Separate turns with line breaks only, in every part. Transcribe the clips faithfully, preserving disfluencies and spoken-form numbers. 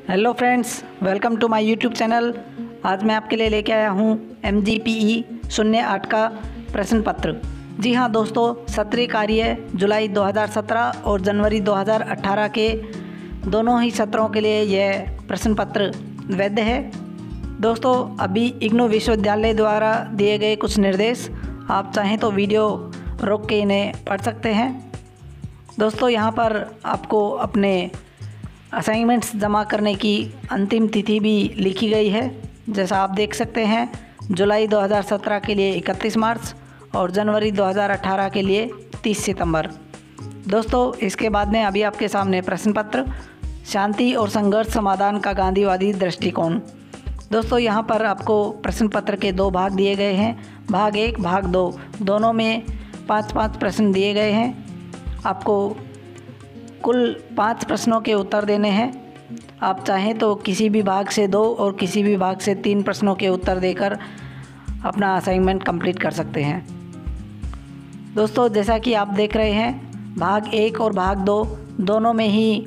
Hello friends, welcome to my YouTube channel. आज मैं आपके लिए लेके आया हूँ एम जी पी ई शून्य आठ का प्रश्न पत्र। जी हाँ दोस्तों, सत्रीय कार्य जुलाई दो हज़ार सत्रह और जनवरी दो हज़ार अठारह के दोनों ही सत्रों के लिए यह प्रश्न पत्र वैध है। दोस्तों, अभी इग्नू विश्वविद्यालय द्वारा दिए गए कुछ निर्देश, आप चाहें तो वीडियो रोक के इन्हें पढ़ सकते हैं। दोस्तों, यहाँ पर आपको अपने असाइनमेंट्स जमा करने की अंतिम तिथि भी लिखी गई है। जैसा आप देख सकते हैं, जुलाई दो हज़ार सत्रह के लिए इकतीस मार्च और जनवरी दो हज़ार अठारह के लिए तीस सितंबर। दोस्तों, इसके बाद में अभी आपके सामने प्रश्न पत्र शांति और संघर्ष समाधान का गांधीवादी दृष्टिकोण। दोस्तों, यहाँ पर आपको प्रश्न पत्र के दो भाग दिए गए हैं, भाग एक भाग दो, दोनों में पाँच पाँच प्रश्न दिए गए हैं। आपको कुल पाँच प्रश्नों के उत्तर देने हैं। आप चाहें तो किसी भी भाग से दो और किसी भी भाग से तीन प्रश्नों के उत्तर देकर अपना असाइनमेंट कंप्लीट कर सकते हैं। दोस्तों, जैसा कि आप देख रहे हैं, भाग एक और भाग दो दोनों में ही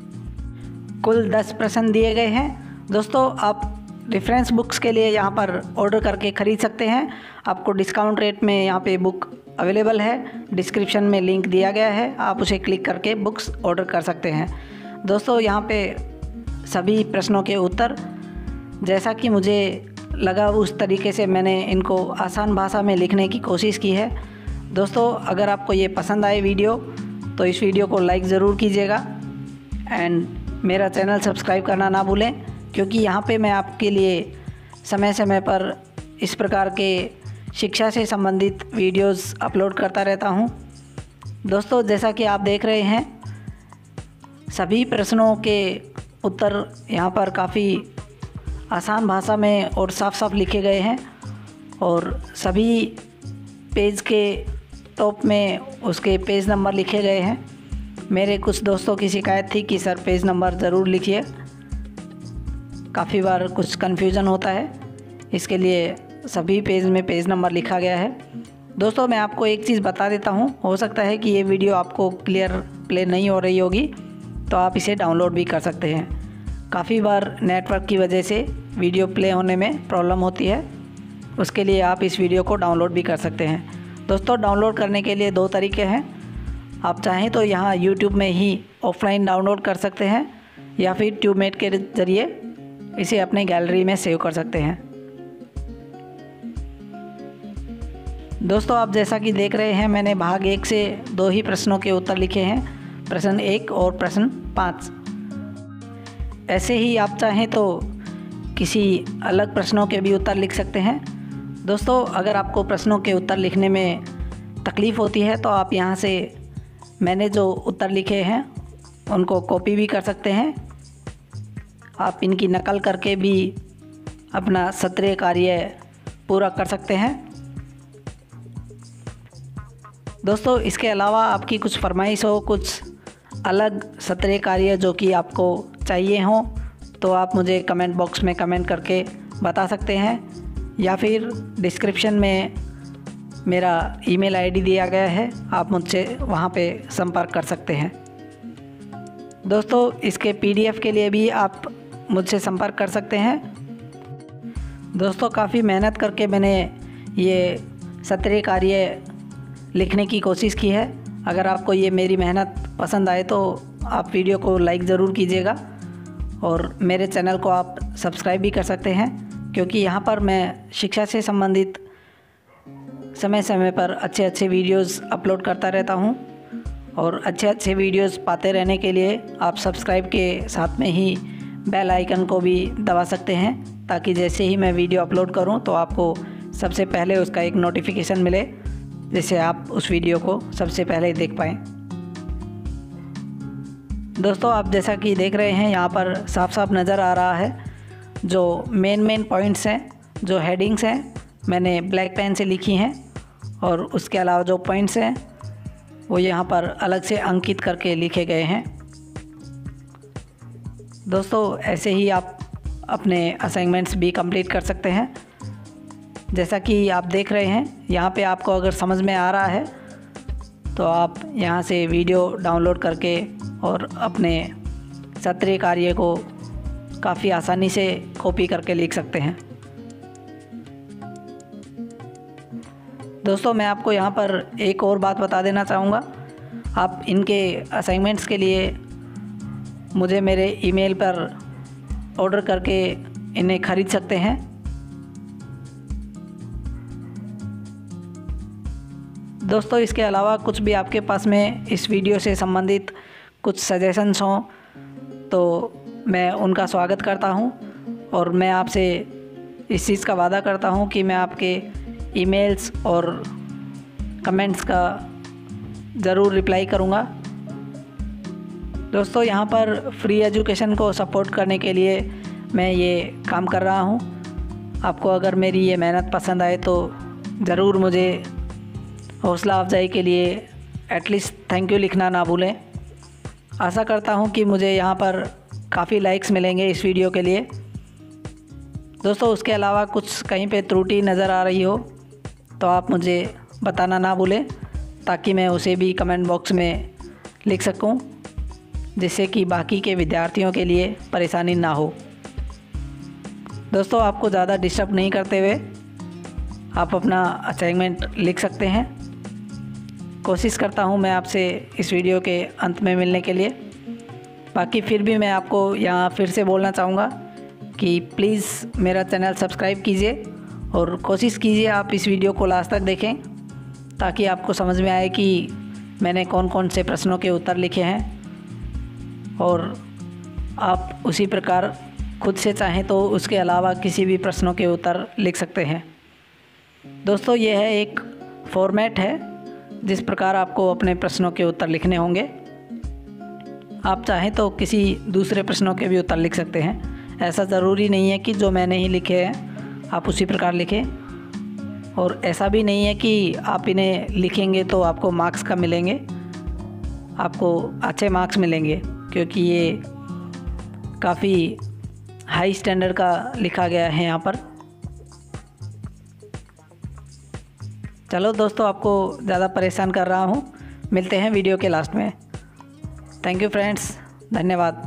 कुल दस प्रश्न दिए गए हैं। दोस्तों, आप रेफरेंस बुक्स के लिए यहाँ पर ऑर्डर करके ख़रीद सकते हैं। आपको डिस्काउंट रेट में यहाँ पे बुक अवेलेबल है। डिस्क्रिप्शन में लिंक दिया गया है, आप उसे क्लिक करके बुक्स ऑर्डर कर सकते हैं। दोस्तों, यहाँ पे सभी प्रश्नों के उत्तर जैसा कि मुझे लगा उस तरीके से मैंने इनको आसान भाषा में लिखने की कोशिश की है। दोस्तों, अगर आपको ये पसंद आए वीडियो तो इस वीडियो को लाइक ज़रूर कीजिएगा एंड मेरा चैनल सब्सक्राइब करना ना भूलें, क्योंकि यहाँ पे मैं आपके लिए समय समय पर इस प्रकार के शिक्षा से संबंधित वीडियोस अपलोड करता रहता हूँ। दोस्तों, जैसा कि आप देख रहे हैं, सभी प्रश्नों के उत्तर यहाँ पर काफ़ी आसान भाषा में और साफ साफ लिखे गए हैं और सभी पेज के टॉप में उसके पेज नंबर लिखे गए हैं। मेरे कुछ दोस्तों की शिकायत थी कि सर पेज नंबर ज़रूर लिखिए, काफ़ी बार कुछ कन्फ्यूज़न होता है, इसके लिए सभी पेज में पेज नंबर लिखा गया है। दोस्तों, मैं आपको एक चीज़ बता देता हूँ, हो सकता है कि ये वीडियो आपको क्लियर प्ले नहीं हो रही होगी, तो आप इसे डाउनलोड भी कर सकते हैं। काफ़ी बार नेटवर्क की वजह से वीडियो प्ले होने में प्रॉब्लम होती है, उसके लिए आप इस वीडियो को डाउनलोड भी कर सकते हैं। दोस्तों, डाउनलोड करने के लिए दो तरीके हैं। आप चाहें तो यहाँ यूट्यूब में ही ऑफलाइन डाउनलोड कर सकते हैं या फिर ट्यूबमेट के ज़रिए इसे अपने गैलरी में सेव कर सकते हैं। दोस्तों, आप जैसा कि देख रहे हैं, मैंने भाग एक से दो ही प्रश्नों के उत्तर लिखे हैं, प्रश्न एक और प्रश्न पाँच। ऐसे ही आप चाहें तो किसी अलग प्रश्नों के भी उत्तर लिख सकते हैं। दोस्तों, अगर आपको प्रश्नों के उत्तर लिखने में तकलीफ़ होती है तो आप यहाँ से मैंने जो उत्तर लिखे हैं उनको कॉपी भी कर सकते हैं। आप इनकी नकल करके भी अपना सत्रीय कार्य पूरा कर सकते हैं। दोस्तों, इसके अलावा आपकी कुछ फरमाइश हो, कुछ अलग सत्रीय कार्य जो कि आपको चाहिए हो, तो आप मुझे कमेंट बॉक्स में कमेंट करके बता सकते हैं या फिर डिस्क्रिप्शन में मेरा ईमेल आईडी दिया गया है, आप मुझसे वहाँ पे संपर्क कर सकते हैं। दोस्तों, इसके पीडीएफ के लिए भी आप मुझसे संपर्क कर सकते हैं। दोस्तों, काफ़ी मेहनत करके मैंने ये सत्रीय कार्य लिखने की कोशिश की है। अगर आपको ये मेरी मेहनत पसंद आए तो आप वीडियो को लाइक ज़रूर कीजिएगा और मेरे चैनल को आप सब्सक्राइब भी कर सकते हैं, क्योंकि यहाँ पर मैं शिक्षा से संबंधित समय समय पर अच्छे अच्छे वीडियोस अपलोड करता रहता हूँ और अच्छे अच्छे वीडियोस पाते रहने के लिए आप सब्सक्राइब के साथ में ही बेल आइकन को भी दबा सकते हैं, ताकि जैसे ही मैं वीडियो अपलोड करूँ तो आपको सबसे पहले उसका एक नोटिफिकेशन मिले, जिससे आप उस वीडियो को सबसे पहले देख पाएँ। दोस्तों, आप जैसा कि देख रहे हैं, यहाँ पर साफ साफ नज़र आ रहा है जो मेन मेन पॉइंट्स हैं, जो हेडिंग्स हैं, मैंने ब्लैक पेन से लिखी हैं और उसके अलावा जो पॉइंट्स हैं वो यहाँ पर अलग से अंकित करके लिखे गए हैं। दोस्तों, ऐसे ही आप अपने असाइनमेंट्स भी कंप्लीट कर सकते हैं। जैसा कि आप देख रहे हैं, यहाँ पे आपको अगर समझ में आ रहा है तो आप यहाँ से वीडियो डाउनलोड करके और अपने सत्रीय कार्य को काफ़ी आसानी से कॉपी करके लिख सकते हैं। दोस्तों मैं आपको यहाँ पर एक और बात बता देना चाहूँगा, आप इनके असाइनमेंट्स के लिए मुझे मेरे ईमेल पर ऑर्डर करके इन्हें ख़रीद सकते हैं। दोस्तों इसके अलावा कुछ भी आपके पास में इस वीडियो से संबंधित कुछ सजेशंस हों तो मैं उनका स्वागत करता हूं, और मैं आपसे इस चीज़ का वादा करता हूं कि मैं आपके ईमेल्स और कमेंट्स का ज़रूर रिप्लाई करूंगा। दोस्तों यहाँ पर फ्री एजुकेशन को सपोर्ट करने के लिए मैं ये काम कर रहा हूं। आपको अगर मेरी ये मेहनत पसंद आए तो ज़रूर मुझे हौसला अफजाई के लिए एटलीस्ट थैंक यू लिखना ना भूलें। आशा करता हूं कि मुझे यहाँ पर काफ़ी लाइक्स मिलेंगे इस वीडियो के लिए। दोस्तों उसके अलावा कुछ कहीं पे त्रुटि नज़र आ रही हो तो आप मुझे बताना ना भूलें, ताकि मैं उसे भी कमेंट बॉक्स में लिख सकूं, जिससे कि बाकी के विद्यार्थियों के लिए परेशानी ना हो। दोस्तों आपको ज़्यादा डिस्टर्ब नहीं करते हुए आप अपना असाइनमेंट लिख सकते हैं। कोशिश करता हूं मैं आपसे इस वीडियो के अंत में मिलने के लिए। बाकी फिर भी मैं आपको यहाँ फिर से बोलना चाहूँगा कि प्लीज़ मेरा चैनल सब्सक्राइब कीजिए और कोशिश कीजिए आप इस वीडियो को लास्ट तक देखें, ताकि आपको समझ में आए कि मैंने कौन कौन से प्रश्नों के उत्तर लिखे हैं, और आप उसी प्रकार खुद से चाहें तो उसके अलावा किसी भी प्रश्नों के उत्तर लिख सकते हैं। दोस्तों ये है एक फॉर्मेट है जिस प्रकार आपको अपने प्रश्नों के उत्तर लिखने होंगे। आप चाहें तो किसी दूसरे प्रश्नों के भी उत्तर लिख सकते हैं। ऐसा ज़रूरी नहीं है कि जो मैंने ही लिखे हैं आप उसी प्रकार लिखें, और ऐसा भी नहीं है कि आप इन्हें लिखेंगे तो आपको मार्क्स कम मिलेंगे। आपको अच्छे मार्क्स मिलेंगे, क्योंकि ये काफ़ी हाई स्टैंडर्ड का लिखा गया है यहाँ पर। चलो दोस्तों आपको ज़्यादा परेशान कर रहा हूँ, मिलते हैं वीडियो के लास्ट में। थैंक यू फ्रेंड्स, धन्यवाद।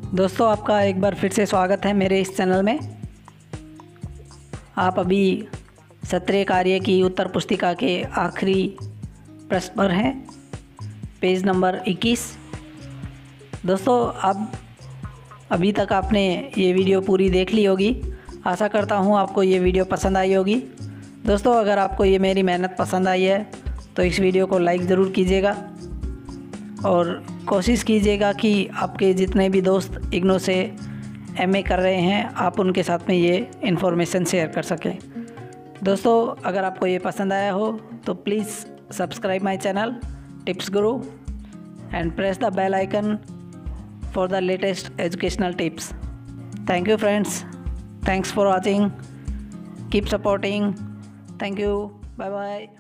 दोस्तों, आपका एक बार फिर से स्वागत है मेरे इस चैनल में। आप अभी सत्रह कार्य की उत्तर पुस्तिका के आखिरी प्रश्न पर हैं, पेज नंबर इक्कीस। दोस्तों, अब अभी तक आपने ये वीडियो पूरी देख ली होगी। आशा करता हूँ आपको ये वीडियो पसंद आई होगी। दोस्तों, अगर आपको ये मेरी मेहनत पसंद आई है तो इस वीडियो को लाइक ज़रूर कीजिएगा और कोशिश कीजिएगा कि आपके जितने भी दोस्त इग्नो से एमए कर रहे हैं आप उनके साथ में ये इन्फॉर्मेशन शेयर कर सकें। दोस्तों, अगर आपको ये पसंद आया हो तो please subscribe my channel tips Guru and press the bell icon for the latest educational tips. Thank you friends. Thanks for watching. Keep supporting. Thank you. Bye bye.